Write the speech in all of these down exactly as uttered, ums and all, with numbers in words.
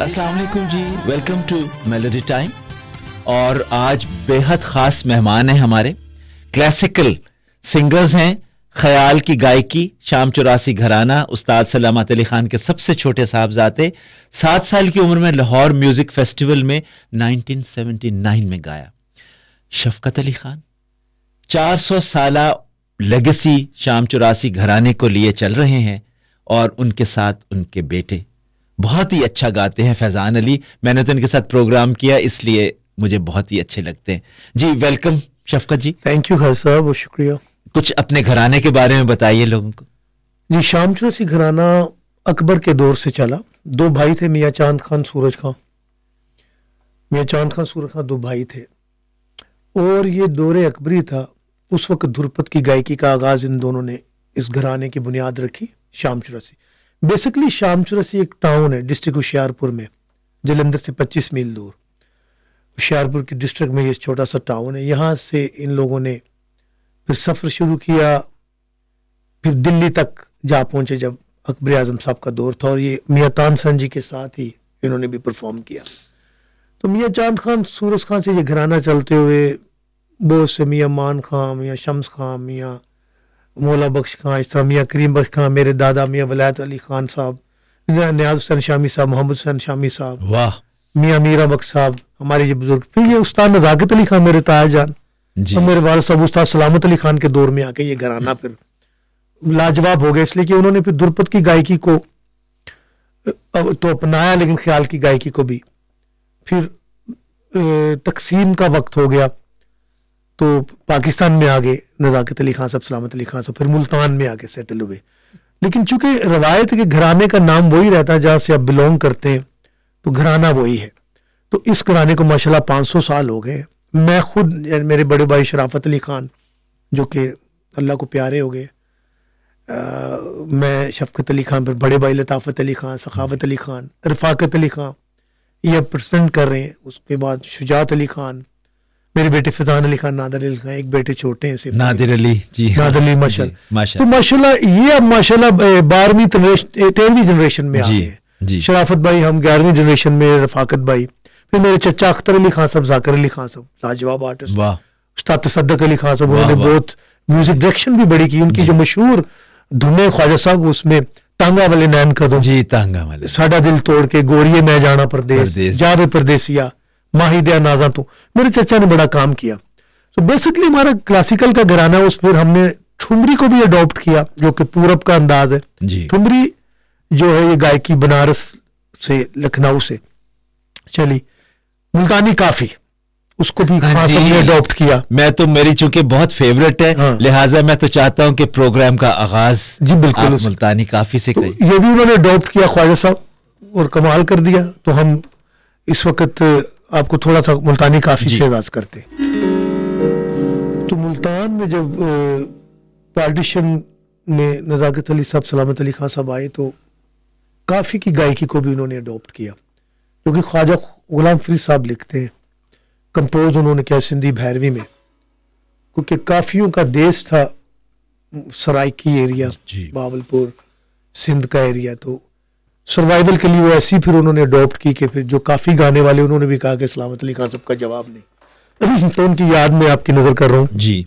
अस्सलाम वालेकुम जी, वेलकम टू मेलोडी टाइम। और आज बेहद ख़ास मेहमान हैं हमारे, क्लासिकल सिंगर्स हैं, ख्याल की गायकी, शाम चौरासी घराना, उस्ताद सलामत अली खान के सबसे छोटे साहबजादे, सात साल की उम्र में लाहौर म्यूज़िक फेस्टिवल में उन्नीस सौ उन्यासी में गाया। शफकत अली खान चार सौ साला लेगेसी शाम चौरासी घराने को लिए चल रहे हैं और उनके साथ उनके बेटे बहुत ही अच्छा गाते हैं, फैजान अली। मैंने तो इनके साथ प्रोग्राम किया, इसलिए मुझे बहुत ही अच्छे लगते हैं जी। Welcome Shafqat ji. Thank you Khan साहब, बहुत शुक्रिया। कुछ अपने घराने के बारे में बताइए लोगों को। जी, शाम चौरासी घराना अकबर के दौर से चला। दो भाई थे, मियाँ चांद खान, सूरज खान। मियाँ चांद खान, सूरज खान दो भाई थे और ये दौरे अकबरी था। उस वक्त ध्रुपद की गायकी का आगाज इन दोनों ने इस घराने की बुनियाद रखी। शाम चौरासी बेसिकली शाम चौरासी एक टाउन है डिस्ट्रिक्ट होशियारपुर में, जलंधर से पच्चीस मील दूर। होशियारपुर की डिस्ट्रिक्ट में ये छोटा सा टाउन है। यहाँ से इन लोगों ने फिर सफ़र शुरू किया, फिर दिल्ली तक जा पहुंचे जब अकबर आजम साहब का दौर था, और ये मियाँ तानसेन जी के साथ ही इन्होंने भी परफॉर्म किया। तो मियाँ चांद खान, सूरज खान से ये घराना चलते हुए बहुत से मियाँ मान खां, मियाँ शम्स खां, मियाँ मौला बख्श खां, इस तरह मियाँ करीम बख्श खां, मेरे दादा मियाँ वलायत अली खान साहब, नियाज हुसैन शामी साहब, मोहम्मद हुसैन शामी साहब, वाह, मियाँ मीरा बख्श साहब, हमारे ये बुजुर्ग। फिर ये उस्ताद नज़ाकत अली खान, मेरे ताया जान, और मेरे वालिद साहब उस्ताद सलामत अली खान के दौर में आके ये घराना फिर लाजवाब हो गया, इसलिए कि उन्होंने फिर ध्रुपद की गायकी को तो अपनाया, लेकिन ख्याल की गायकी को भी। फिर तकसीम का वक्त हो गया तो पाकिस्तान में आ गए नज़ाकत अली खान साहब, सलामत अली खान साहब, फिर मुल्तान में आके सेटल हुए। लेकिन चूंकि रवायत के घराने का नाम वही रहता है जहाँ से आप बिलोंग करते हैं, तो घराना वही है। तो इस घराने को माशाल्लाह पाँच सौ साल हो गए। मैं खुद, मेरे बड़े भाई शराफत अली खान जो कि अल्लाह को प्यारे हो गए, मैं शफकत अली खान, फिर बड़े भाई लताफ़त अली खान, सखावत अली खान, रफ़ाकत अली खान, ये प्रेजेंट कर रहे हैं। उसके बाद शुजात अली खान, मेरे बेटे फैजान अली खान, नादिर अली खान, एक बेटे छोटे हैं सिर्फ, नादिर अली जी, नादिर अली माशाल्लाह। तो माशाल्लाह ये अब माशाल्लाह बारहवीं तेरहवीं जनरेशन में आ गए हैं। शराफत भाई हम ग्यारहवीं जनरेशन में, रफाकत भाई, फिर मेरे चचा अख्तर अली खान साहब, जाकिर अली खान साहब, लाजवाब आर्टिस्ट, उस्ताद तसद्दुक अली खान साहब, उन्होंने बहुत म्यूजिक डायरेक्शन भी बड़ी की। उनकी जो मशहूर धुने ख्वाजा साहब, उसमें तांगा वाले नैन कदों जी, तांगा वाले, साडा दिल तोड़ के, गोरिये मैं जाना परदेस, जावे परदेसिया, माहिदिया नाजा, तो मेरे चचा ने बड़ा काम किया। तो बेसिकली हमारा क्लासिकल का घराना, उस फिर हमने ठुमरी को भी अडॉप्ट किया जो कि पूरब का अंदाज है। ठुमरी जो है ये गायकी बनारस से, लखनऊ से चली। मुल्तानी काफी, उसको भी खास हमने अडॉप्ट किया। मैं तो, मेरी चूंकि बहुत फेवरेट है, हाँ, लिहाजा मैं तो चाहता हूं कि प्रोग्राम का आगाज जी बिल्कुल मुल्तानी काफी से करें। तो ये भी उन्होंने अडॉप्ट किया ख्वाजा साहब, और कमाल कर दिया। तो हम इस वक्त आपको थोड़ा सा मुल्तानी काफी से आगाज करते। तो मुल्तान में जब पार्टीशन में नज़ाकत अली साहब, सलामत अली खान साहब आए, तो काफी की गायकी को भी उन्होंने अडॉप्ट किया, क्योंकि ख्वाजा गुलाम फरीद साहब लिखते हैं, कंपोज उन्होंने किया सिंधी भैरवी में, क्योंकि काफियों का देश था सराइकी एरिया, बावलपुर सिंध का एरिया। तो सर्वाइवल के लिए वो ऐसी फिर उन्होंने अडॉप्ट की कि फिर जो काफ़ी गाने वाले, उन्होंने भी कहा कि सलामत अली खान साहब का जवाब नहीं। तो उनकी याद में आपकी नजर कर रहा हूँ जी।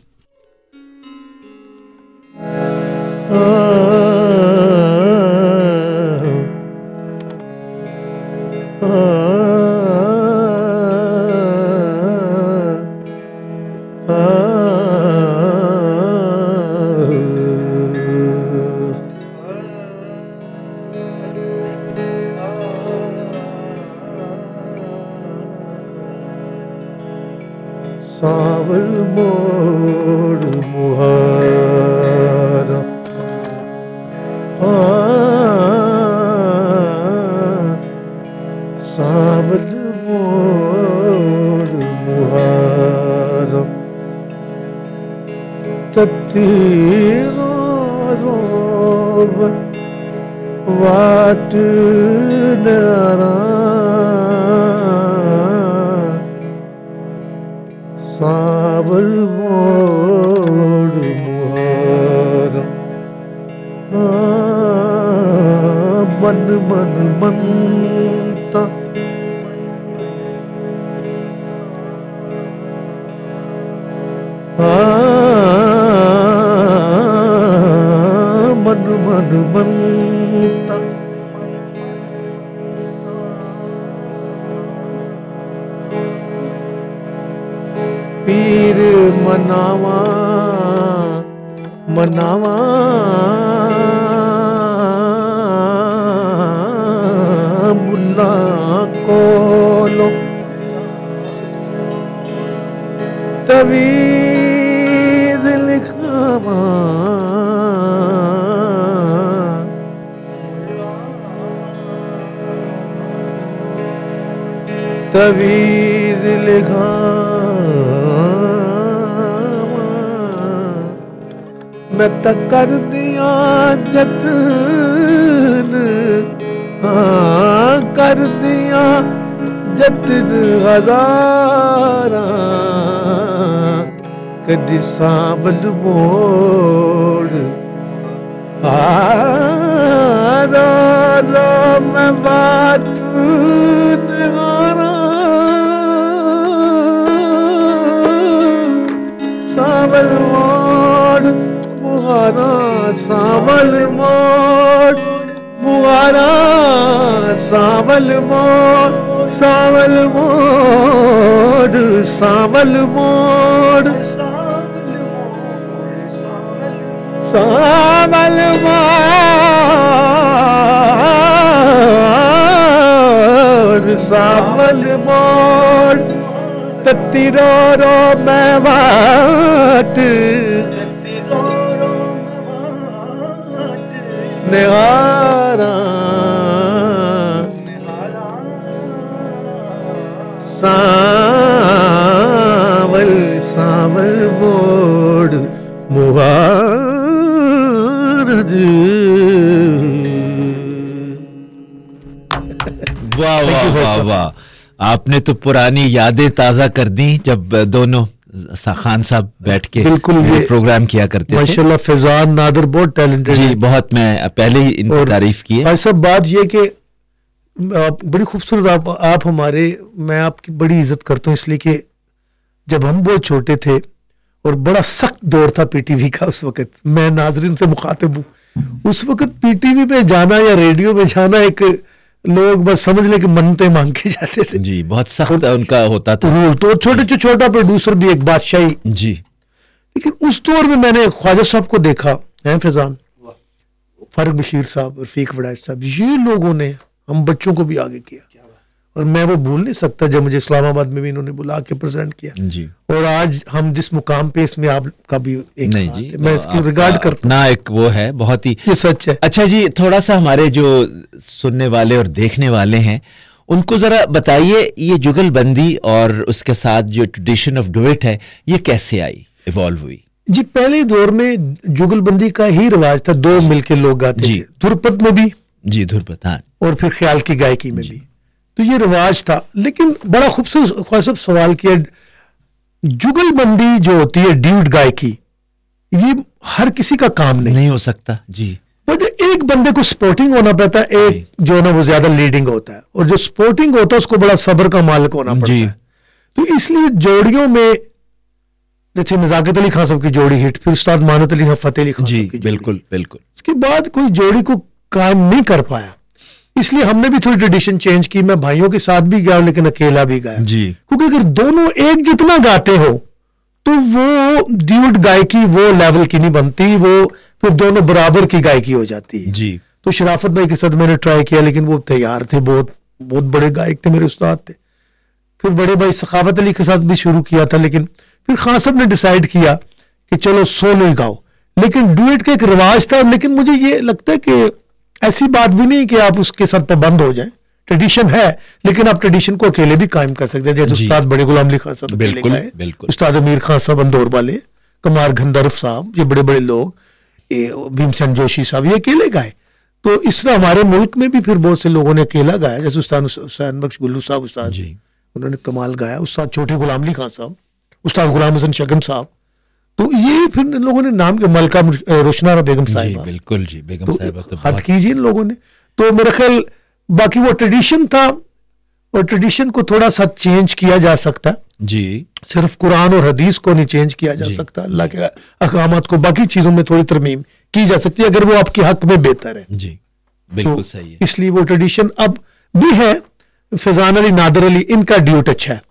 सावल मोड़ मुहारा, सावल मोड़ मुहारा, तत्तीरो रोब वाट नारा, सावल मोड़ मुहारा, मन मन मनता मनावा मनावा मुल्ला कोलो तवीज़ लिखावा तवीज़ लिखावा मैं तो कर दिया जतन हाँ कर दिया जतन हज़ारा कदी सावल मोड़ रो रो मैं बात निहारा सावल मोड़ मुहारा सावल मोड़ मुहारा सावल मोड़ सावल मोड़ सावल मोड़ सावल मोड़ सावल मोड़ तत्तीरो रो मैं बाट निहारा सावल सावल मोड़ मुहारज। वाह वाह वाह वाह, आपने तो पुरानी यादें ताजा कर दी जब दोनों खान साहब बैठ के बिल्कुल प्रोग्राम किया करते थे। माशाल्लाह फैजान नादर बहुत टैलेंटेड जी, बहुत, मैं पहले ही इनकी तारीफ की है। भाई साहब बात ये कि आप बड़ी खूबसूरत आप, आप हमारे, मैं आपकी बड़ी इज्जत करता हूँ इसलिए कि जब हम बहुत छोटे थे और बड़ा सख्त दौर था पीटीवी का उस वक्त, मैं नाजरीन से मुखातिब हूँ, उस वक्त पीटीवी पे जाना या रेडियो पे जाना एक लोग बस समझ ले कि मनते मांग के जाते थे जी, बहुत सख्त उनका होता था रूल। तो छोटे से छोटा प्रोड्यूसर भी एक बादशाही जी। लेकिन उस दौर में मैंने ख्वाजा साहब को देखा है, फैजान, फारूक बशीर साहब, रफीक वड़ाइच साहब, ये लोगों ने हम बच्चों को भी आगे किया और मैं वो भूल नहीं सकता जब मुझे इस्लामाबाद में भी इन्होंने बुला के प्रेजेंट किया जी। और आज हम जिस मुकाम पे इसमें आपका भी एक नहीं जी, मैं इसकी रिगार्ड करता ना, एक वो है बहुत ही, ये सच है। अच्छा जी, थोड़ा सा हमारे जो सुनने वाले और देखने वाले हैं उनको जरा बताइए ये जुगलबंदी और उसके साथ जो ट्रेडिशन ऑफ डुएट है ये कैसे आई, इवॉल्व हुई? जी, पहले दौर में जुगलबंदी का ही रिवाज था, दो मिलके लोग गाते थे, धुरपद में भी जी, धुरपद, हाँ, और फिर ख्याल की गायकी में भी, तो ये रिवाज था। लेकिन बड़ा खूबसूरत सवाल किया, जुगलबंदी जो होती है ड्यूट गायकी, ये हर किसी का काम नहीं नहीं हो सकता जी। मतलब एक बंदे को स्पोर्टिंग होना पड़ता है, एक जो है ना वो ज्यादा लीडिंग होता है, और जो स्पोर्टिंग होता है उसको बड़ा सब्र का मालिक होना पड़ता है। तो इसलिए जोड़ियों में जैसे नजाकत अली खान साहब की जोड़ी हिट, फिर उस्ताद मानत अली फतेह अली खान साहब की, बिल्कुल बिल्कुल, उसके बाद कोई जोड़ी को कायम नहीं कर पाया, इसलिए हमने भी थोड़ी ट्रेडिशन चेंज की। मैं भाइयों के साथ भी गया लेकिन अकेला भी गया जी, क्योंकि अगर दोनों एक जितना गाते हो तो वो ड्यूट गायकी वो लेवल की नहीं बनती, वो फिर दोनों बराबर की गायकी हो जाती है जी। तो शराफत भाई के साथ मैंने ट्राई किया लेकिन वो तैयार थे, बहुत बहुत बड़े गायक थे, मेरे उस्ताद थे। फिर बड़े भाई सखावत अली के साथ भी शुरू किया था, लेकिन फिर खान साहब ने डिसाइड किया कि चलो सोलो ही गाओ, लेकिन डुएट का एक रिवाज था। लेकिन मुझे ये लगता है कि ऐसी बात भी नहीं कि आप उसके साथ पाबंद हो जाएं, ट्रेडिशन है, लेकिन आप ट्रेडिशन को अकेले भी कायम कर सकते हैं। जैसे उस्ताद बड़े गुलाम अली खान साहब अकेले गाए, उस्ताद अमीर खान साहब अंदौर वाले, कमार गंधर्व साहब, ये बड़े बड़े लोग, भीमचंद जोशी साहब, ये अकेले गाए। तो इस तरह हमारे मुल्क में भी फिर बहुत से लोगों ने अकेला गाया, जैसे उस्ताद हुसैन बख्श गुल्लू साहब, उस्ताद जी उन्होंने कमाल गाया, उस्ताद छोटे गुलाम अली खान साहब, उस्ताद गुलाम हसन शगन साहब। तो ये फिर लोगों ने नाम के, मलका रोशनारा बेगम साहिबा, बिल्कुल जी, बेगम साहिबा तो हद कीजिए इन लोगों ने। तो मेरा ख्याल बाकी वो ट्रेडिशन था, और ट्रेडिशन को थोड़ा सा चेंज किया जा सकता जी, सिर्फ कुरान और हदीस को नहीं चेंज किया जा सकता, अल्लाह के अहकामात को, बाकी चीजों में थोड़ी तरमीम की जा सकती है अगर वो आपके हक में बेहतर है जी, बिल्कुल तो सही है। इसलिए वो ट्रेडिशन अब भी है। फैजान अली, नादर अली, इनका ड्यूट अच्छा है,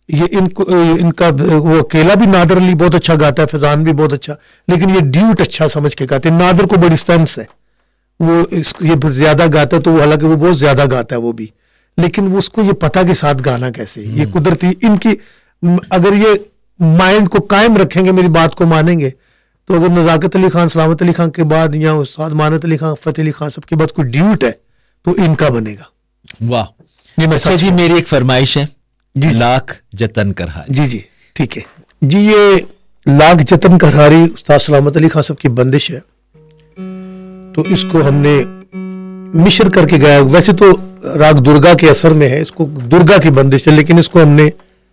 ये इनको इनका वो अकेला भी नादर अली बहुत अच्छा गाता है, फैजान भी बहुत अच्छा, लेकिन ये ड्यूट अच्छा समझ के गाते हैं। नादर को बड़ी सेंस है, वो इस ये ज्यादा गाता है, तो वो हालांकि वो बहुत ज्यादा गाता है वो भी, लेकिन वो उसको ये पता के साथ गाना कैसे, ये कुदरती इनकी, अगर ये माइंड को कायम रखेंगे, मेरी बात को मानेंगे, तो अगर नजाकत अली खान, सलामत अली खान के बाद या उस्ताद मानत अली खान, फतेह अली खान सबके बाद कोई ड्यूट है तो इनका बनेगा। वाह, ये मैं अच्छा जी, मेरी एक फरमाइश है जी, लाख जतन करहारी। जी जी ठीक है जी, ये लाख जतन करहारी उस्ताद सलामत अली खान साहब की बंदिश है, तो इसको हमने मिश्र करके गाया। वैसे तो राग दुर्गा के असर में है, इसको दुर्गा की बंदिश है, लेकिन इसको हमने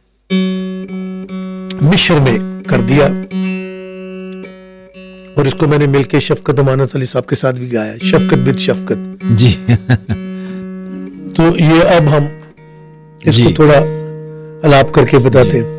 मिश्र में कर दिया, और इसको मैंने मिलके शफकत अमानत अली साहब के साथ भी गाया, शफकत बिद शफकत जी। तो ये अब हम इसको थोड़ा अलाप करके बताते हैं।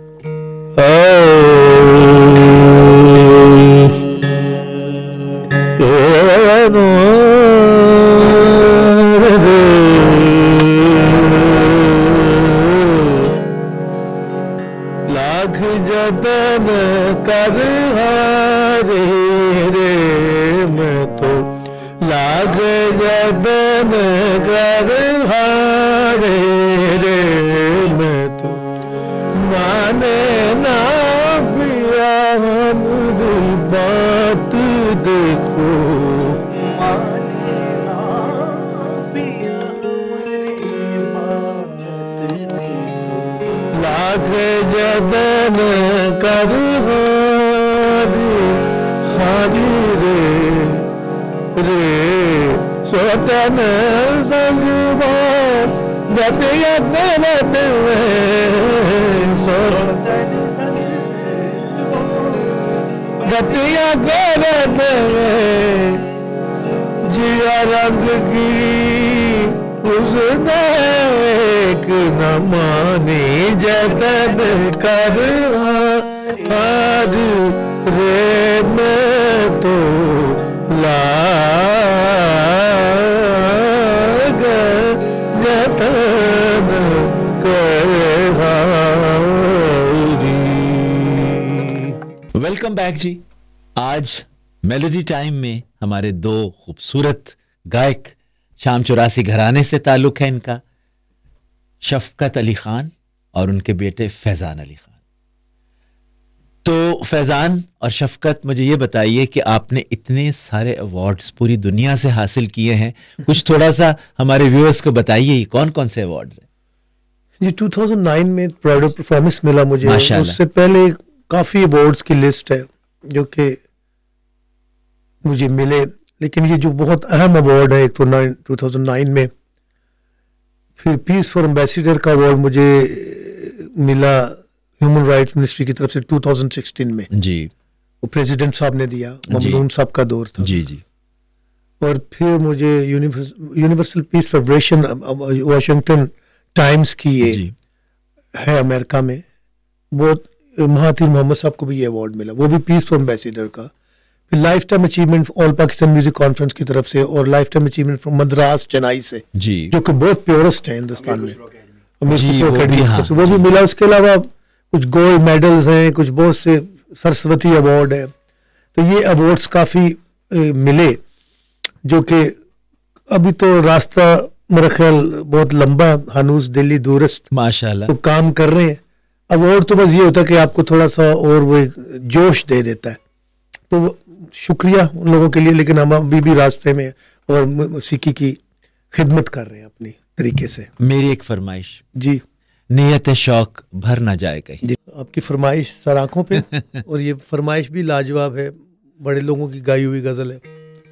लाख जतन कर हारे रे मैं तो, लाख जतन कर हारे रे मैं तो, माने ना पिया हमारी बात देखो, माने ना पिया हमारी बात देखो, लाख जतन कर हारी हारी रे रे सोतन संगवान गतिया गलत सोतन गतिया गलत जिया रंग की उसने एक न मानी जतन कर हार रे मैं तो लाग जतन कर हारी। वेलकम बैक जी। आज मेलोडी टाइम में हमारे दो खूबसूरत गायक, शाम चौरासी घराने से ताल्लुक है इनका, शफकत अली खान और उनके बेटे फैजान अली खान। तो फैजान और शफकत, मुझे ये बताइए कि आपने इतने सारे अवार्ड्स पूरी दुनिया से हासिल किए हैं, कुछ थोड़ा सा हमारे व्यूअर्स को बताइए कौन कौन से अवार्ड्स हैं। जी दो हज़ार नौ में प्राउड ऑफ परफॉर्मेंस मिला मुझे, उससे पहले काफी अवार्ड्स की लिस्ट है जो कि मुझे मिले, लेकिन ये जो बहुत अहम अवार्ड है, एक तो दो हज़ार नौ में, फिर पीस फॉर एम्बेसडर का अवार्ड मुझे मिला ह्यूमन राइट्स मिनिस्ट्री की तरफ से दो हज़ार सोलह में जी, वो प्रेसिडेंट साहब ने दिया, ममनून साहब का दौर था जी जी। और फिर मुझे universal peace federation Washington Times की ये है अमेरिका में, बहुत महातीर मोहम्मद साहब को भी ये अवार्ड मिला, वो भी पीस फॉर एम्बेसडर का। फिर life time achievement all Pakistan music conference की तरफ से, और life time achievement from Madras Chennai से जी, जो कि बहुत प्योरेस्ट है हिंदुस्तान में, जी, वो, भी, हाँ, वो भी मिला। उसके अलावा कुछ गोल्ड मेडल्स हैं, कुछ बहुत से सरस्वती अवार्ड है, तो ये अवार्ड्स काफी ए, मिले, जो कि अभी तो रास्ता मेरा ख्याल बहुत लंबा, हनूज दिल्ली दूरस्त माशाल्लाह, तो काम कर रहे हैं। अवार्ड तो बस ये होता है कि आपको थोड़ा सा और वो जोश दे देता है, तो शुक्रिया उन लोगों के लिए, लेकिन हम अभी भी रास्ते में और मौसीकी की खिदमत कर रहे हैं अपनी तरीके से। मेरी एक फरमाइश जी, नियत शौक भर ना जाए कहीं। जी, आपकी फरमाइश सर आंखों पे और ये फरमाइश भी लाजवाब है, बड़े लोगों की गाई हुई गजल है।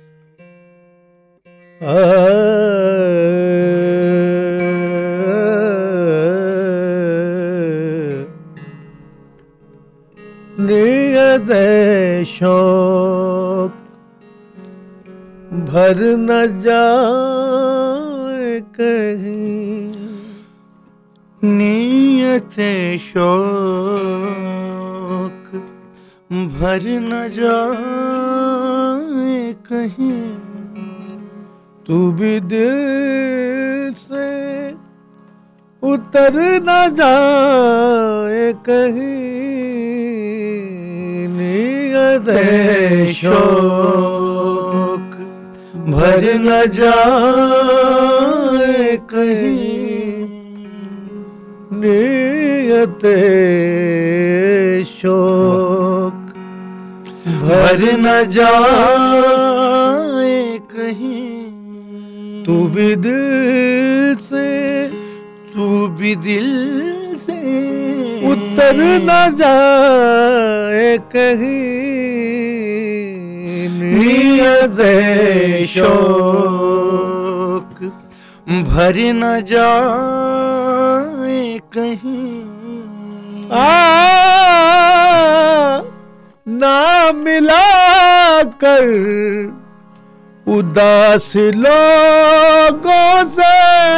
नियत शौक भर न जाए कहीं, नियत शौक भर न जाए कहीं, तू भी दिल से उतर न जाए कहीं नियत शौक भर न जाए कहीं नियत शौक भर न जाए कहीं तू भी दिल से तू भी दिल से उतर न जाए कहीं नियत शौक भर न जाए कहीं आ ना मिला कर उदास लोगों से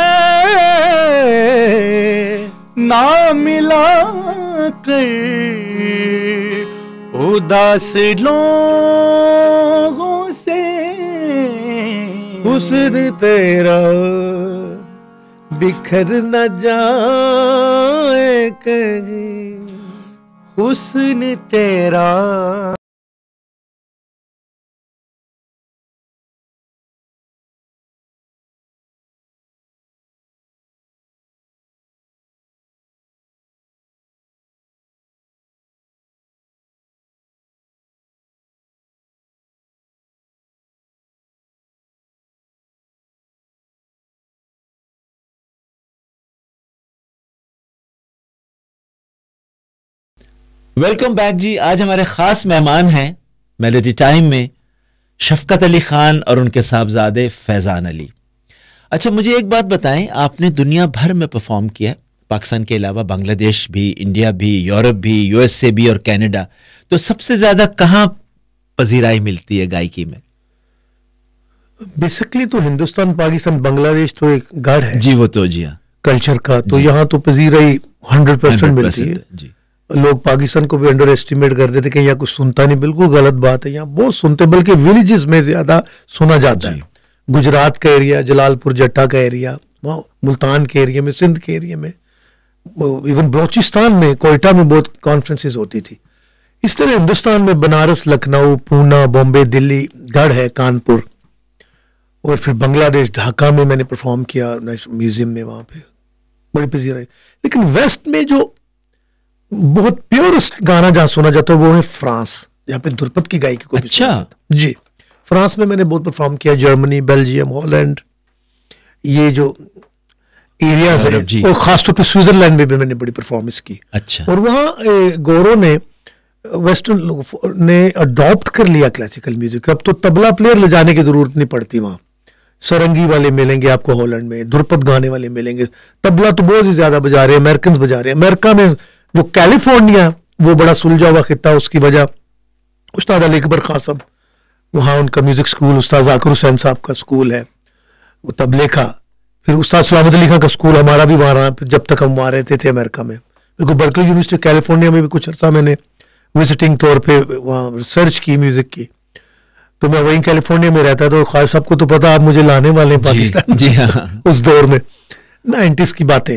ना मिला कर उदास लोगों से हुस्न तेरा बिखर न जाए कहीं हुस्न तेरा वेलकम बैक जी। आज हमारे खास मेहमान हैं मेलोडी टाइम में शफकत अली खान और उनके साहबजादे फैजान अली। अच्छा, मुझे एक बात बताएं, आपने दुनिया भर में परफॉर्म किया, पाकिस्तान के अलावा बांग्लादेश भी, इंडिया भी, यूरोप भी, यूएसए भी और कनाडा। तो सबसे ज्यादा कहाँ पजीराई मिलती है गायकी में? बेसिकली तो हिंदुस्तान, पाकिस्तान, बांग्लादेश तो एक गढ़ है जी, वो तो जी हाँ कल्चर का, तो यहाँ तो पजीराई हंड्रेड परसेंट मिलती है जी। लोग पाकिस्तान को भी अंडर एस्टिमेट कर देते कि यहाँ कुछ सुनता नहीं, बिल्कुल गलत बात है, यहाँ बहुत सुनते, बल्कि विलेजेस में ज्यादा सुना जाता है। गुजरात का एरिया, जलालपुर जट्टा का एरिया, मुल्तान के एरिया में, सिंध के एरिया में, इवन बलोचिस्तान में, कोयटा में बहुत कॉन्फ्रेंसेस होती थी। इस तरह हिंदुस्तान में बनारस, लखनऊ, पूना, बॉम्बे, दिल्ली गढ़ है, कानपुर, और फिर बांग्लादेश ढाका में मैंने परफॉर्म किया म्यूजियम में, वहाँ पे बड़ी पजीराई। लेकिन वेस्ट में जो बहुत प्योरेस्ट गाना जहां सुना जाता है वो है फ्रांस, जहाँ पे ध्रुपद की गायकी को अच्छा जी। फ्रांस में मैंने बहुत परफॉर्म किया, जर्मनी, बेल्जियम, हॉलैंड, ये जो एरियाज है, और खासतौर पे स्विट्जरलैंड में भी मैंने बड़ी परफॉर्मेंस की। अच्छा। और वहाँ गौरव ने, वेस्टर्न लोग ने अडॉप्ट कर लिया क्लासिकल म्यूजिक। अब तो तबला प्लेयर ले जाने की जरूरत नहीं पड़ती, वहाँ सरंगी वाले मिलेंगे आपको हॉलैंड में, ध्रुपद गाने वाले मिलेंगे, तबला तो बहुत ही ज्यादा बजा रहे हैं, अमेरिकन बजा रहे हैं। अमेरिका में जो कैलिफोर्निया, वो बड़ा सुलझा हुआ खिता, उसकी वजह उस्ताद अली अकबर खान साहब, वहाँ उनका म्यूजिक स्कूल, उस्ताद जाकिर हुसैन साहब का स्कूल है वो तबले का, फिर उस्ताद सलामत अली खान का स्कूल हमारा भी वहाँ रहा, फिर जब तक हम वहाँ रहते थे अमेरिका में। बिल्कुल बर्कली यूनिवर्सिटी कैलिफोर्निया में भी कुछ अर्सा मैंने विजिटिंग तौर पे वहाँ रिसर्च की म्यूजिक की, तो मैं वहीं कैलिफोर्निया में रहता था। तो ख्वाजा साहब को तो पता, आप मुझे लाने वाले हैं पाकिस्तान जी, जी हाँ। उस दौर में नाइन्टीज की बातें,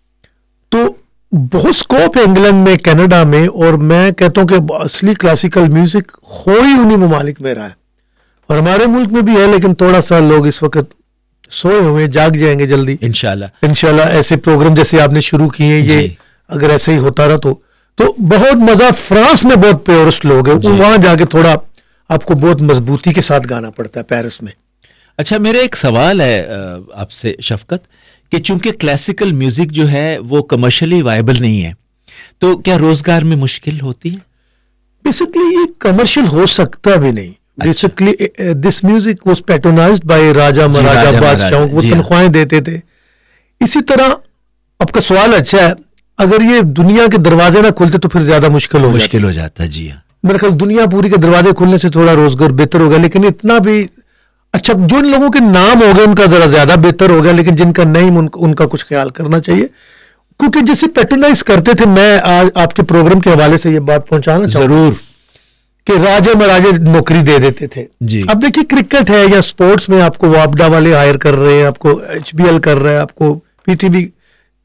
तो बहुत स्कोप है इंग्लैंड में, कनाडा में, और मैं कहता हूँ कि असली क्लासिकल म्यूजिक हो ही उन्हीं ममालिक में रहा है, और हमारे मुल्क में भी है, लेकिन थोड़ा सा लोग इस वक्त सोए हुए, जाग जाएंगे जल्दी इंशाल्लाह। इंशाल्लाह ऐसे प्रोग्राम जैसे आपने शुरू किए, ये अगर ऐसे ही होता रहा तो तो बहुत मजा। फ्रांस में बहुत प्योरिस्ट लोग हैं, वहां जाके थोड़ा आपको बहुत मजबूती के साथ गाना पड़ता है पेरिस में। अच्छा, मेरा एक सवाल है आपसे शफकत, कि चूंकि क्लासिकल म्यूजिक जो है वो कमर्शियली वायबल नहीं है, तो क्या रोजगार में मुश्किल होती है? बेसिकली ये कमर्शियल हो सकता भी नहीं। Basically this music was patronised by राजा महाराजा बादशाहों को, वो तनख्वाहें देते थे। इसी तरह आपका सवाल अच्छा है, अगर ये दुनिया के दरवाजे ना खुलते तो फिर ज्यादा मुश्किल हो मुश्किल हो जाता है। जी हाँ, मेरे ख्याल दुनिया पूरी के दरवाजे खुलने से थोड़ा रोजगार बेहतर होगा, लेकिन इतना भी अच्छा, जो लोगों के नाम हो गए उनका जरा ज्यादा बेहतर हो गया, लेकिन जिनका नहीं उनका, उनका कुछ ख्याल करना चाहिए, क्योंकि जैसे पैट्रोनाइज करते थे। मैं आज आपके प्रोग्राम के हवाले से ये बात पहुंचाना जरूर कि राजा महाराजे नौकरी दे देते थे जी। अब देखिए क्रिकेट है या स्पोर्ट्स में आपको वापडा वाले हायर कर रहे हैं, आपको एच बी एल कर रहे हैं, आपको P T V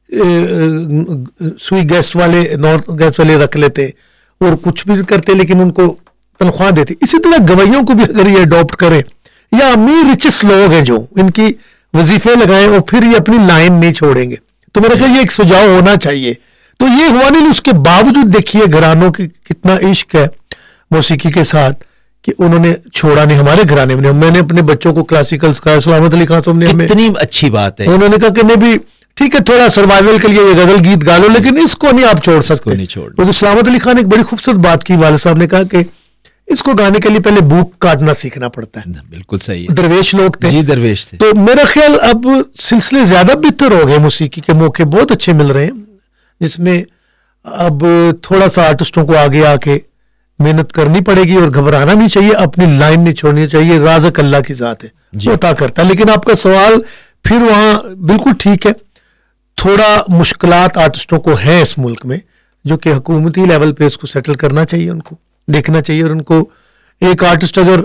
Sui gas वाले नॉन गैस वाले रख लेते और कुछ भी करते, लेकिन उनको तनख्वाह देते। इसी तरह गवाइयों को भी अगर ये अडॉप्ट करें, या अमीर रिचेस्ट लोग हैं जो इनकी वजीफे लगाएं और फिर ये अपनी लाइन नहीं छोड़ेंगे, तो मेरा ख्याल ये एक सुझाव होना चाहिए। तो ये हुआ नहीं, उसके बावजूद देखिए घरानों की कितना इश्क है मौसीकी के साथ कि उन्होंने छोड़ा नहीं। हमारे घराने में मैंने अपने बच्चों को क्लासिकल सिखाया, सलामत अली खान साहब ने हमें, कितनी अच्छी बात है, उन्होंने कहा कि मैं भी ठीक है थोड़ा सर्वाइवल के लिए ये गजल गीत गा लो, लेकिन इसको नहीं आप छोड़ सकते, नहीं छोड़। क्योंकि सलामत अली खान एक बड़ी खूबसूरत बात की, वाले साहब ने कहा कि इसको गाने के लिए पहले भूख काटना सीखना पड़ता है। बिल्कुल सही है। दरवेश लोग थे जी, दरवेश थे। तो मेरा ख्याल अब सिलसिले ज्यादा बेहतर हो गए, मौसीकी के मौके बहुत अच्छे मिल रहे हैं, जिसमें अब थोड़ा सा आर्टिस्टों को आगे आके मेहनत करनी पड़ेगी और घबराना नहीं चाहिए, अपनी लाइन नहीं छोड़नी चाहिए। राज़क अल्लाह की जात है, होता करता है। लेकिन आपका सवाल फिर वहां बिल्कुल ठीक है, थोड़ा मुश्किलात आर्टिस्टों को है इस मुल्क में, जो कि हुकूमती लेवल पे इसको सेटल करना चाहिए, उनको देखना चाहिए। और उनको एक आर्टिस्ट अगर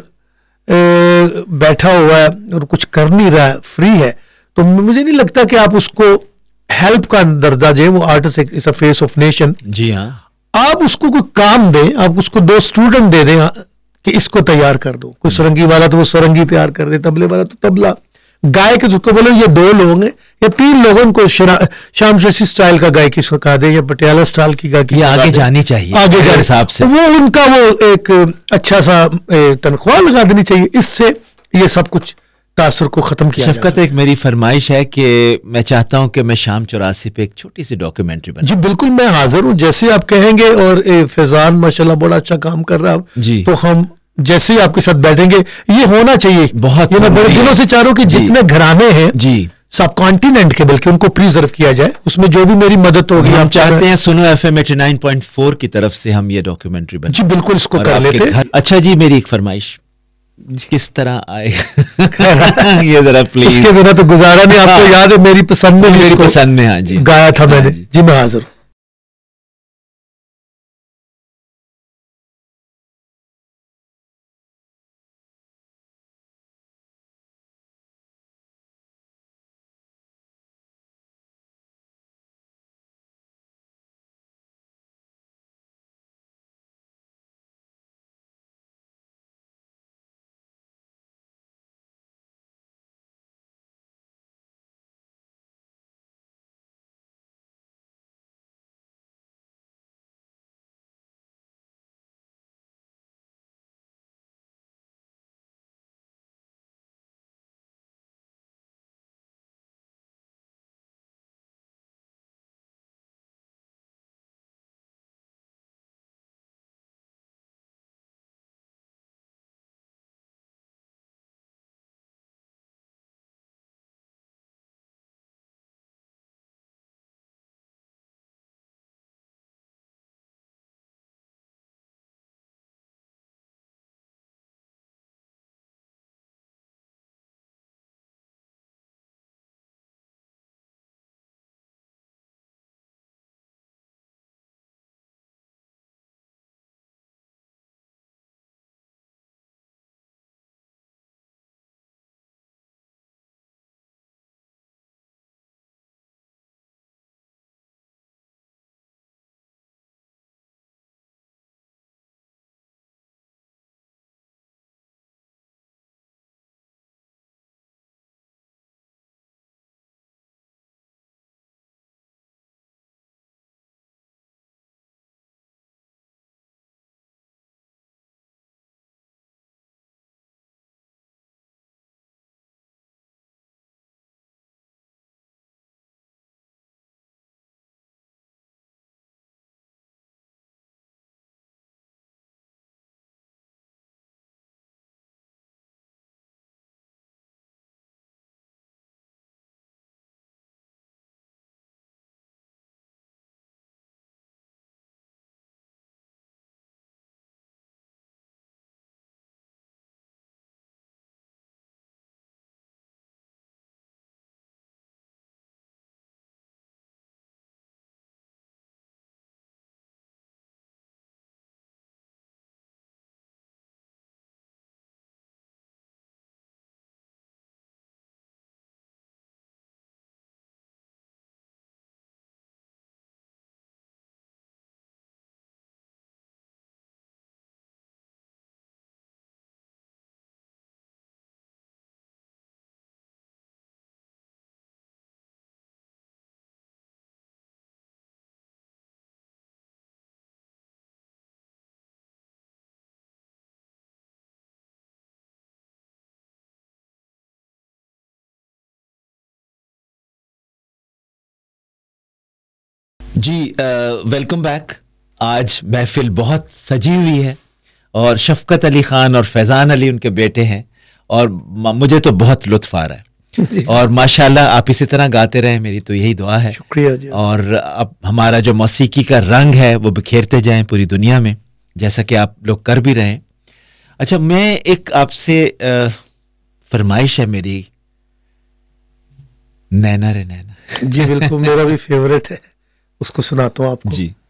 ए, बैठा हुआ है और कुछ कर नहीं रहा है, फ्री है, तो मुझे नहीं लगता कि आप उसको हेल्प का दर्जा दें। वो artist is a face of nation. जी हाँ, आप उसको कोई काम दें, आप उसको दो स्टूडेंट दे दें कि इसको तैयार कर दो। कोई सरंगी वाला तो वो सरंगी तैयार कर दे, तबले वाला तो तबला, गायक जिसको बोलो ये दो लोग हैं या तीन लोगों को शाम शेषी स्टाइल का गायकी सिखा दे या पटियाला स्टाइल की गायकी आगे जानी चाहिए, आगे जाने हिसाब से वो उनका वो एक अच्छा सा तनख्वाह लगा देनी चाहिए। इससे ये सब कुछ तासुर को खत्म किया। शफकत, एक मेरी फरमाइश है कि मैं चाहता हूं कि मैं शाम चौरासी पे एक छोटी सी डॉक्यूमेंट्री बनाऊं। जी बिल्कुल, मैं हाजिर हूं, जैसे आप कहेंगे। और फैजान माशाल्लाह बड़ा अच्छा काम कर रहा है जी, तो हम जैसे ही आपके साथ बैठेंगे, ये होना चाहिए बहुत। ये मैं बड़े दिनों से चाह रहा हूं कि जितने घराने हैं जी सब कॉन्टिनेंट के, बल्कि उनको प्रिजर्व किया जाए, उसमें जो भी मेरी मदद होगी। हम चाहते हैं सुनो FM eighty nine point four की तरफ से हम ये डॉक्यूमेंट्री बनाएं। जी बिल्कुल, इसको कर लेते हैं। अच्छा जी, मेरी एक फरमाइश, किस तरह आए ये जरा प्लीज। इसके बिना तो गुजारा नहीं। आपको याद है मेरी पसंद में, मेरी पसंद में, हाँ जी, गाया था मैंने। जी मैं हाजिर हूं। जी वेलकम बैक। आज महफिल बहुत सजी हुई है और शफकत अली खान और फैज़ान अली उनके बेटे हैं और मुझे तो बहुत लुत्फ आ रहा है और माशाल्लाह आप इसी तरह गाते रहें, मेरी तो यही दुआ है। शुक्रिया जी। और अब हमारा जो मौसीकी का रंग है वो बिखेरते जाएं पूरी दुनिया में, जैसा कि आप लोग कर भी रहे हैं। अच्छा, मैं एक आपसे फरमाइश है मेरी, नैना रे नैना। जी बिल्कुल, मेरा भी फेवरेट है, उसको सुनाता हूँ आपको जी।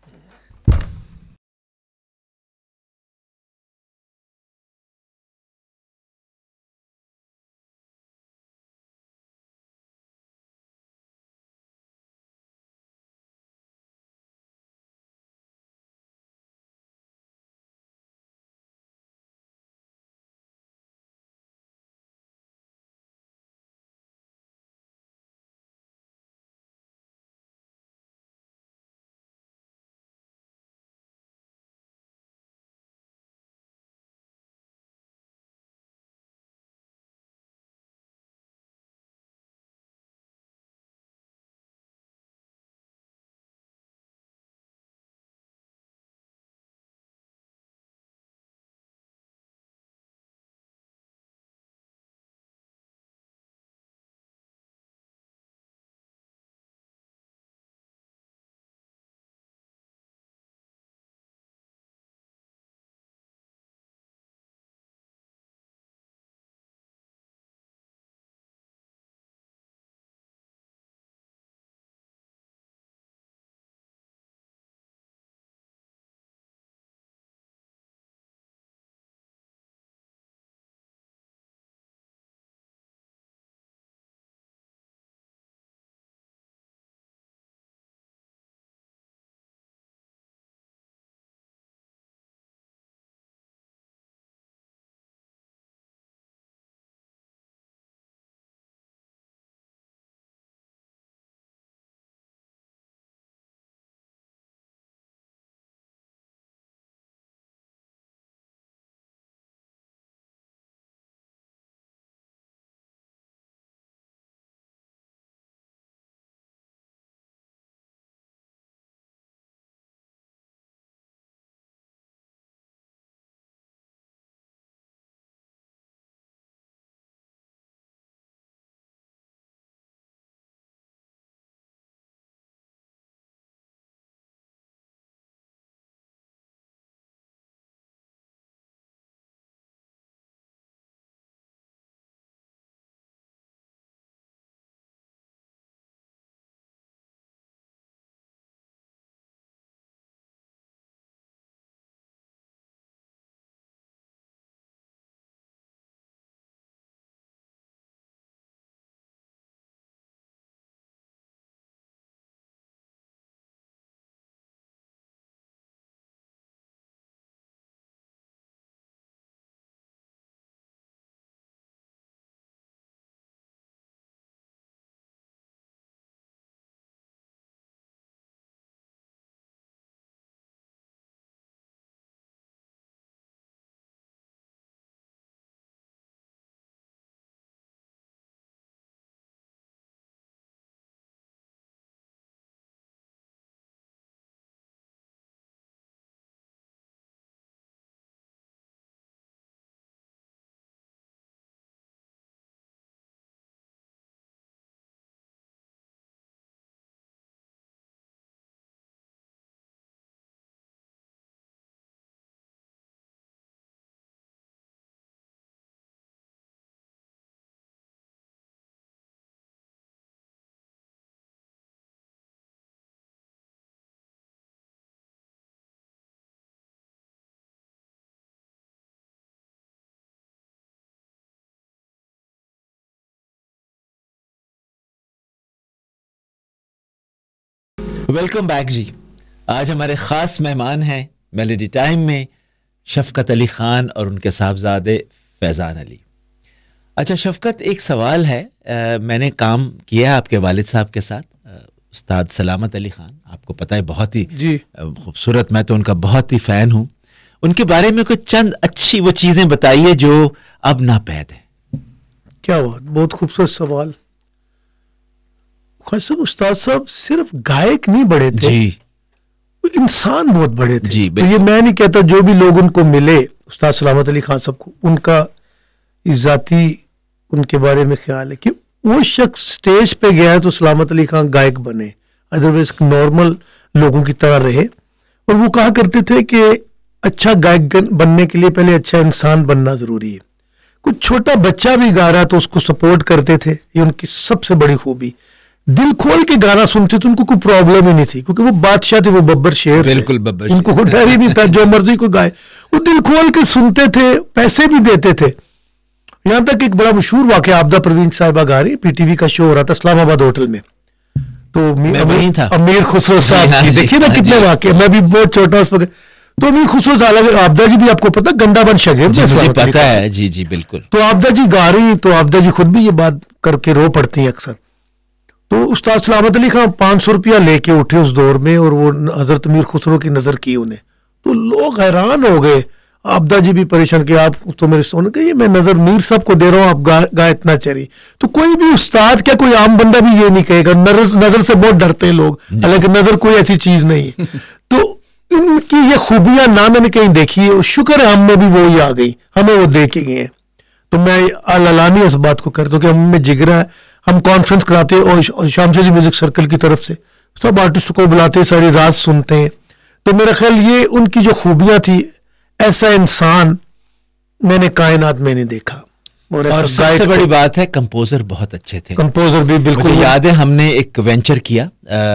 वेलकम बैक जी। आज हमारे ख़ास मेहमान हैं मेलोडी टाइम में शफकत अली ख़ान और उनके साहबजादे फैज़ान अली। अच्छा शफकत, एक सवाल है, आ, मैंने काम किया आपके वालिद साहब के साथ, उस्ताद सलामत अली ख़ान, आपको पता है बहुत ही खूबसूरत, मैं तो उनका बहुत ही फ़ैन हूँ। उनके बारे में कुछ चंद अच्छी वो चीज़ें बताइए जो अब नापैद है। क्या बात, बहुत खूबसूरत सवाल। ख्वाजा साहब, उस्ताद साहब सिर्फ गायक नहीं बड़े थे जी, इंसान बहुत बड़े थे जी, तो ये मैं नहीं कहता, जो भी लोग उनको मिले उस्ताद सलामत अली खान साहब को, उनका जाती उनके बारे में ख्याल है कि वो शख्स स्टेज पे गया है तो सलामत अली खान गायक बने, अदरवाइज नॉर्मल लोगों की तरह रहे। और वो कहा करते थे कि अच्छा गायक बनने के लिए पहले अच्छा इंसान बनना जरूरी है। कुछ छोटा बच्चा भी गा रहा तो उसको सपोर्ट करते थे, ये उनकी सबसे बड़ी खूबी। दिल खोल के गाना सुनते थे, उनको कोई प्रॉब्लम ही नहीं थी, क्योंकि वो बादशाह थे, वो बब्बर शेर, बिल्कुल बब्बर, उनको कोई डर ही नहीं था, जो मर्जी को गाए वो दिल खोल के सुनते थे, पैसे भी देते थे। यहां तक एक बड़ा मशहूर वाकया, आबदा परवीन साहिबा गा रही, पीटीवी का शो हो रहा था इस्लामाबाद होटल में, तो अमीर, अमीर खुसरो साहब, देखिए ना कितने वाकये, मैं भी बहुत छोटा उस वक्त, तो अमीर खुसरो साहब, आबदा जी भी आपको पता गंदाबन शागिर्द पता है, जी जी बिल्कुल, तो आबदा जी गा रही, तो आबदा जी खुद भी ये बात करके रो पड़ती हैं अक्सर। तो उस्ताद सलामत अली खान पाँच सौ रुपया लेके उठे उस दौर में, और वो हजरत अमीर खुसरो की नजर की उन्हें, तो लोग हैरान हो गए, आबदा जी भी परेशान कि आप तो मेरे सोने के, ये मैं नजर मीर साहब को दे रहा हूँ, आप गा, गा इतना चरी। तो कोई भी उस्ताद, क्या कोई आम बंदा भी ये नहीं कहेगा, नजर नजर से बहुत डरते हैं लोग, हालांकि नजर कोई ऐसी चीज नहीं है। तो इनकी ये खूबियां ना मैंने कहीं देखी है, शुक्र है हम में भी वो ही आ गई, हमें वो दे के गए हैं। तो मैं अलानी इस बात को करता हूँ कि हमें जिगरा है, हम कॉन्फ्रेंस कराते हैं और शामशा जी म्यूजिक सर्कल की तरफ से सब आर्टिस्ट को बुलाते हैं, सारी राज सुनते हैं। तो मेरा ख्याल ये उनकी जो खूबियां थी, ऐसा इंसान मैंने कायनात में नहीं देखा। और, और सबसे बड़ी बात है कंपोजर बहुत अच्छे थे, कंपोजर भी बिल्कुल याद है, हमने एक वेंचर किया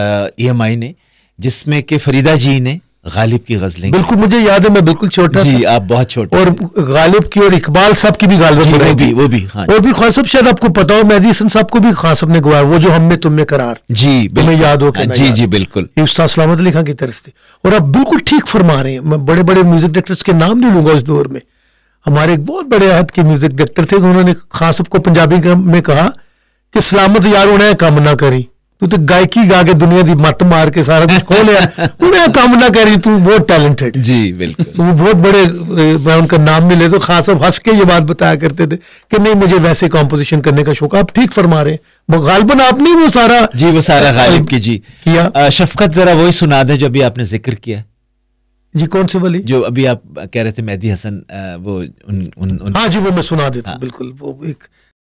ई एम आई ने, जिसमें कि फरीदा जी ने गालिब की गजलें, बिल्कुल मुझे याद है, मैं बिल्कुल छोटा जी था। आप बहुत छोटे, और गालिब की और इकबाल साहब की भी गालिब वो भी वो भी हाँ, और भी ख्वाजा साहब शायद आपको पता हो, मेहदी हसन साहब को भी खान साहब ने गवाया, वो जो हम में तुम में करार, जी तुम्हें याद हो हाँ, जी जी बिल्कुल, ये उस्ताद सलामत अली खान की तरफ से। और आप बिल्कुल ठीक फरमा रहे हैं, मैं बड़े बड़े म्यूजिक डायरेक्टर्स के नाम नहीं लूंगा इस दौर में, हमारे एक बहुत बड़े हद के म्यूजिक डायरेक्टर थे, तो उन्होंने खान साहब को पंजाबी में कहा कि सलामत यार उन्हें कम ना करी, तू तो गायकी गा के दुनिया की मत मार के सारा कुछ खो लिया, उन्हें काम ना करी, तू बहुत टैलेंटेड। जी बिल्कुल, तो वो बहुत बड़े, मैं उनका नाम नहीं ले तो खास साहब हंस के ये बात बताया करते थे कि नहीं मुझे वैसे कॉम्पोजिशन करने का शौक। आप ठीक फरमा रहे हैं, गालिबन आपने वो सारा, जी वो सारा गालिब की जी किया। शफकत जरा वही सुना दे जो अभी आपने जिक्र किया जी, कौन से वाली, जो अभी आप कह रहे थे मेहदी हसन, वो उन, उन, उन... हाँ जी वो मैं सुना देता हूँ, बिल्कुल। वो एक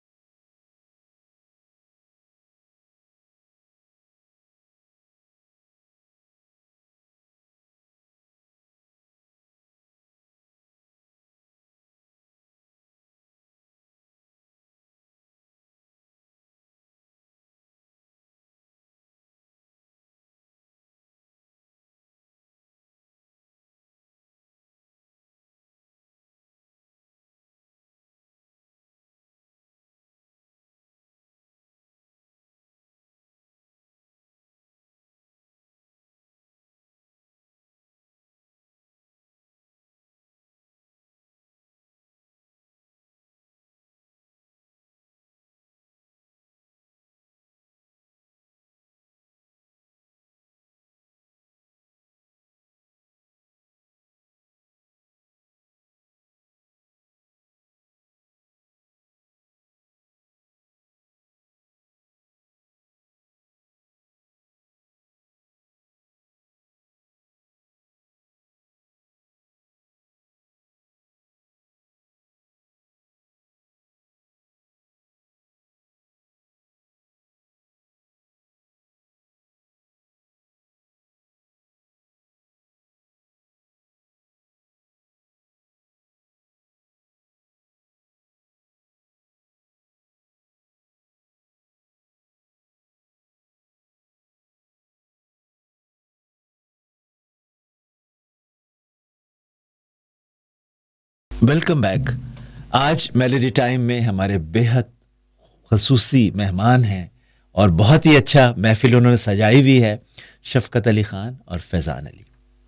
वेलकम बैक। आज मेलोडी टाइम में हमारे बेहद खसूसी मेहमान हैं और बहुत ही अच्छा महफिल उन्होंने सजाई हुई है, शफकत अली खान और फैज़ान अली।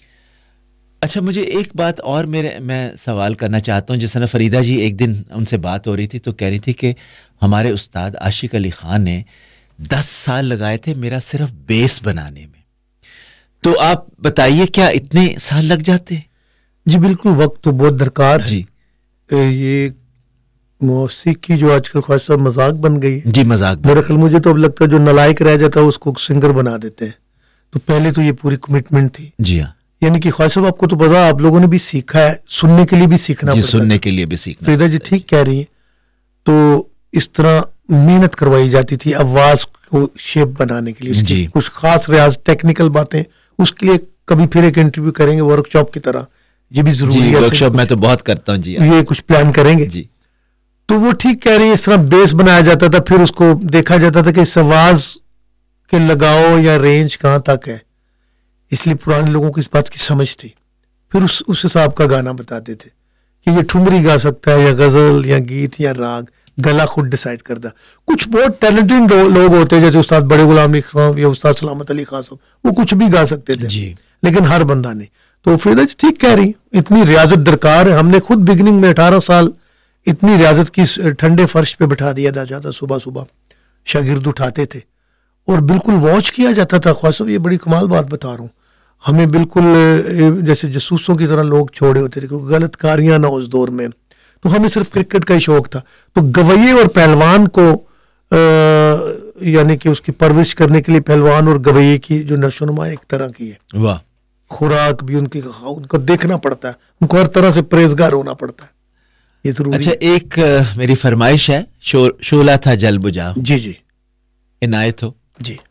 अच्छा, मुझे एक बात और मेरे मैं सवाल करना चाहता हूँ। जिस तरह फरीदा जी, एक दिन उनसे बात हो रही थी तो कह रही थी कि हमारे उस्ताद आशिक अली खान ने दस साल लगाए थे मेरा सिर्फ बेस बनाने में, तो आप बताइए क्या इतने साल लग जाते? जी बिल्कुल, वक्त तो बहुत दरकार है जी। ये मौसीकी जो आजकल ख्वाहिश साहब मजाक बन गई है। जी मजाक। मेरे ख्याल मुझे तो अब लगता है जो नलायक रह जाता है उसको सिंगर बना देते हैं। तो पहले तो ये पूरी कमिटमेंट थी। जी हाँ। यानी कि ख्वाहिश साहब आपको तो पता, आप लोगों ने भी सीखा है, सुनने के लिए भी सीखना जी, पड़ता सुनने था। के लिए भी सीखना। फरीदा जी ठीक कह रही है। तो इस तरह मेहनत करवाई जाती थी आवाज को शेप बनाने के लिए, इसकी कुछ खास रियाज, टेक्निकल बातें, उसके लिए कभी फिर एक इंटरव्यू करेंगे वर्कशॉप की तरह, ये भी जरूरी है। वर्कशॉप मैं तो बहुत करता हूँ जी। ये कुछ प्लान करेंगे जी। तो वो ठीक कह रही है, इस तरह बेस बनाया जाता था, फिर उसको देखा जाता था कि इस आवाज के लगाओ या रेंज कहाँ तक है, इसलिए पुराने लोगों को इस बात की समझ थी। फिर उस उस हिसाब का गाना बताते थे कि ये ठुमरी गा सकता है या गजल या गीत या राग, गला खुद डिसाइड करता। कुछ बहुत टैलेंटेड लोग होते हैं जैसे उस्ताद बड़े गुलाम अली खान या उस्ताद सलामत अली खान साहब, वो कुछ भी गा सकते थे जी। लेकिन हर बंदा नहीं। तो फरीदा जी ठीक कह रही, इतनी रियाजत दरकार है। हमने खुद बिगनिंग में अठारह साल इतनी रियाजत की, ठंडे फर्श पे बिठा दिया जाता, सुबह सुबह शागिर्द उठाते थे और बिल्कुल वॉच किया जाता था। ख्वाहिश साहब ये बड़ी कमाल बात बता रहा हूँ, हमें बिल्कुल जैसे जसूसों की तरह लोग छोड़े होते थे क्योंकि गलत कारियां ना उस दौर में। तो हमें सिर्फ क्रिकेट का ही शौक था। तो गवैये और पहलवान को यानी कि उसकी परवरिश करने के लिए पहलवान और गवैये की जो नशोनुमा एक तरह की है। वाह। खुराक भी उनकी, उनको देखना पड़ता है, उनको हर तरह से परहेजगार होना पड़ता है, ये जरूरी। अच्छा, एक uh, मेरी फरमाइश है, शो, शोला था जल बुझा। जी जी, इनायत हो जी।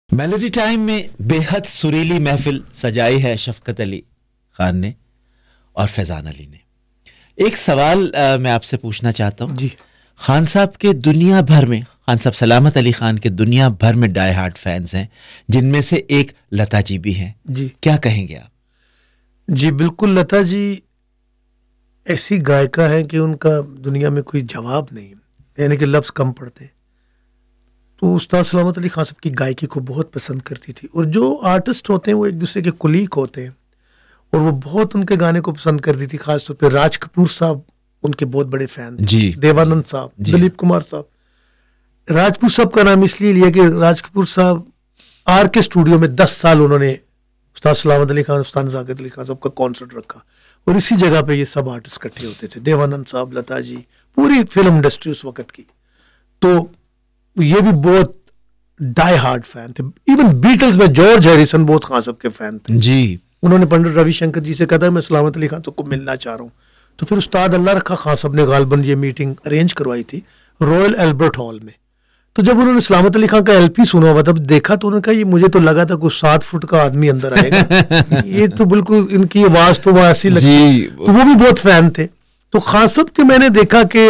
मेलोडी टाइम में बेहद सुरीली महफिल सजाई है शफकत अली खान ने और फैजान अली ने। एक सवाल आ, मैं आपसे पूछना चाहता हूँ जी। खान साहब के दुनिया भर में, खान साहब सलामत अली खान के दुनिया भर में डाई हार्ट फैंस हैं, जिनमें से एक लता जी भी हैं जी। क्या कहेंगे आप? जी बिल्कुल, लता जी ऐसी गायिका है कि उनका दुनिया में कोई जवाब नहीं, यानी कि लफ्ज कम पड़ते। तो उस्ताद सलामत अली खान साहब की गायकी को बहुत पसंद करती थी, और जो आर्टिस्ट होते हैं वो एक दूसरे के कुलीग होते हैं, और वो बहुत उनके गाने को पसंद करती थी। खासतौर पे राज कपूर साहब उनके बहुत बड़े फैन थे, जी, देवानंद साहब, दिलीप कुमार साहब। राजपूत साहब का नाम इसलिए लिया कि राज कपूर साहब आर के स्टूडियो में दस साल उन्होंने उस्ताद सलामत अली खान, उस्ताद नज़ाकत अली खान साहब का कॉन्सर्ट रखा, और इसी जगह पे ये सब आर्टिस्ट इकट्ठे होते थे, देवानंद साहब, लता जी, पूरी फिल्म इंडस्ट्री उस वक्त की। तो ये भी बहुत डाई हार्ड फैन थे। इवन बीटल्स में जॉर्ज हैरिसन बहुत खान साहब के फैन थे जी। उन्होंने पंडित रविशंकर जी से कहा था मैं सलामत अली खान साहब को मिलना चाह रहा हूँ, तो फिर उस्ताद अल्लाह रखा खान साहब ने गालबन ये मीटिंग अरेंज करवाई थी रॉयल एल्बर्ट हॉल में। तो जब उन्होंने सलामत अली खान का एलपी सुना हुआ तब देखा, तो उन्होंने कहा ये मुझे तो लगा था कुछ सात फुट का आदमी अंदर आएगा ये तो बिल्कुल इनकी आवाज तो ऐसी लगती, तो वो भी बहुत फैन थे। तो खान साहब के मैंने देखा कि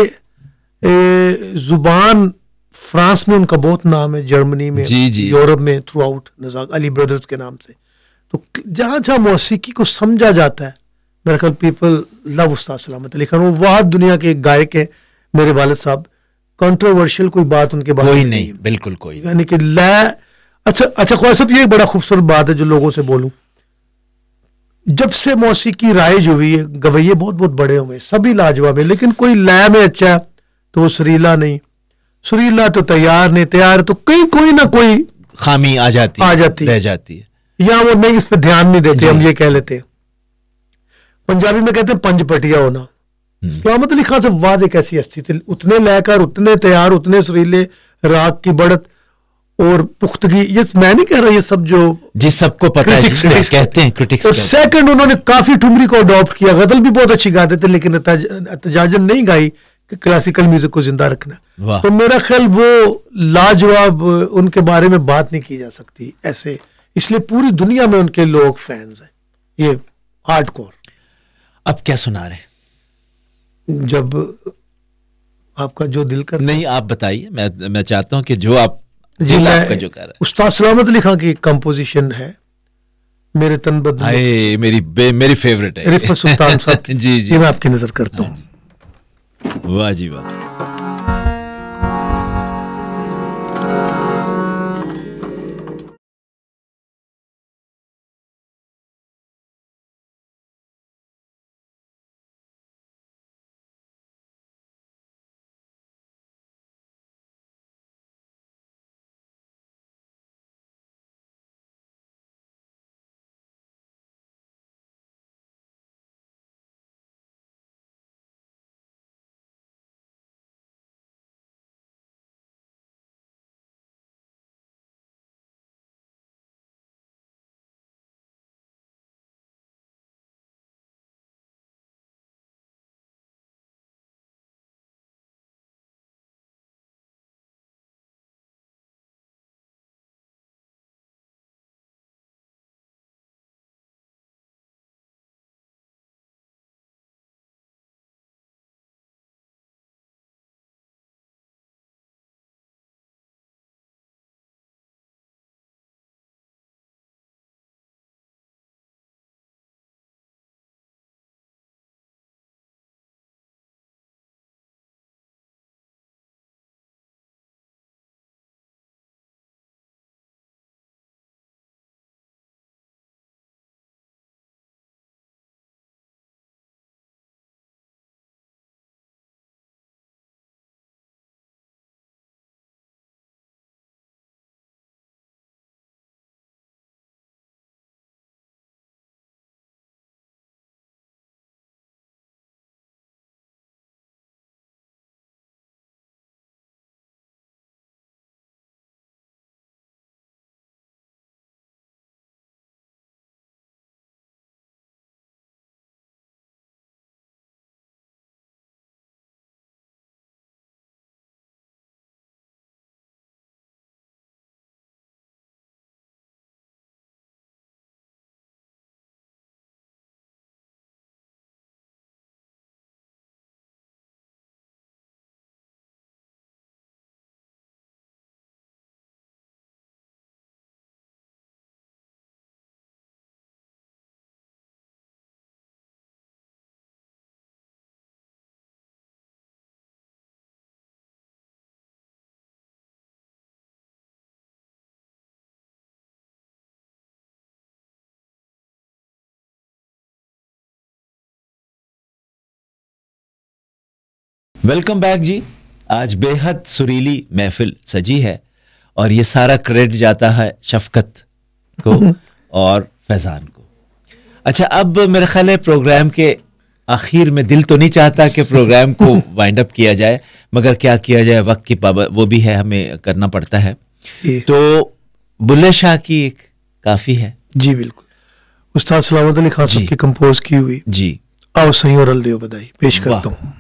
जुबान फ्रांस में उनका बहुत नाम है, जर्मनी में, यूरोप में, throughout Nazakat Ali brothers के नाम से। तो जहाँ जहाँ मौसीकी को समझा जाता है, मेरे ख्याल पीपल लव उस्ताद सलामत अली खान। वो वहाँ दुनिया के एक गायक है मेरे वालिद साहब, कंट्रोवर्शियल कोई बात उनके बारे में नहीं, बिल्कुल कोई, यानी कि लय। अच्छा अच्छा ख्वाजा साहब, ये बड़ा खूबसूरत बात है जो लोगों से बोलूं, जब से मौसीकी राइज हुई है, गवैये बहुत बहुत बड़े हुए, सभी लाजवाब है, लेकिन कोई लय में अच्छा है तो वो सुरीला नहीं, सुरीला तो तैयार नहीं, तैयार तो कहीं कोई ना कोई खामी आ जाती आ जाती रह जाती है, या वो नहीं, इस पे ध्यान नहीं देते, हम ये कह लेते हैं। पंजाबी में कहते हैं पंज पटिया होना। सलामत अली खान साहब वाद एक ऐसी हस्ती थी, उतने लयकार, उतने तैयार, उतने सुरीले, राग की बढ़त और पुख्तगी। ये मैं नहीं कह रहा, ये सब जो जी सबको पता है, कहते हैं क्रिटिक्स। और सेकंड उन्होंने काफी ठुमरी को अडॉप्ट किया, गजल भी बहुत अच्छी गाते थे, लेकिन अतजाजन नहीं गाई कि क्लासिकल म्यूजिक को जिंदा रखना। तो मेरा ख्याल वो लाजवाब, उनके बारे में बात नहीं की जा सकती ऐसे, इसलिए पूरी दुनिया में उनके लोग फैंस हैं, ये हार्डकोर। अब क्या सुना रहे हैं? जब आपका जो दिल कर, नहीं आप बताइए, मैं मैं चाहता हूं कि जो आप जी, आपका जो कर रहा है उस्ताद सलामत अली खान की कंपोजिशन है, मेरे तन बदन, मेरी मेरी फेवरेट है, रिफत सुल्तान साहब की। जी जी, ये मैं आपकी नजर करता हूँ। वाह जी वाह। वेलकम बैक जी। आज बेहद सुरीली महफिल सजी है और ये सारा क्रेडिट जाता है शफकत को और फैजान को। अच्छा, अब मेरे ख्याल है प्रोग्राम के आखिर में दिल तो नहीं चाहता कि प्रोग्राम को वाइंड अप किया जाए, मगर क्या किया जाए, वक्त की पाबंदी वो भी है, हमें करना पड़ता है। तो बुल्ले शाह की एक काफी है जी, बिल्कुल, उस्ताद सलामत अली खान साहब की कंपोज की हुई जी, आओ सही और अल देव बधाई पेश करता हूँ।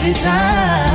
Melody time.